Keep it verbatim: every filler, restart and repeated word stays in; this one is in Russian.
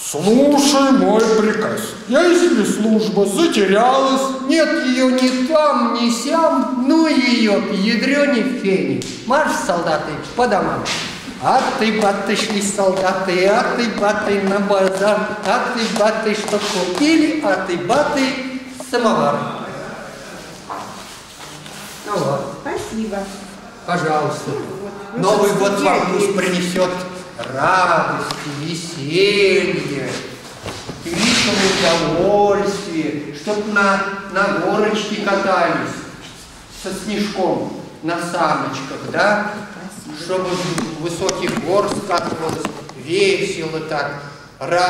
Слушай мой приказ. Если служба затерялась, нет ее ни там, ни сям, ну ее к ядрёне фени. Марш, солдаты, по домам. А ты, баты, шли солдаты, а ты, баты, на базар, а ты, баты, что купили, а ты, баты, самовар. Ну вот. Спасибо. Пожалуйста. Ну, Новый вот, год вам пусть принесет радость, веселье, великое удовольствие, чтоб на, на горочке катались со снежком на саночках, да? Чтобы с высоких гор скатывалось весело так, радостно.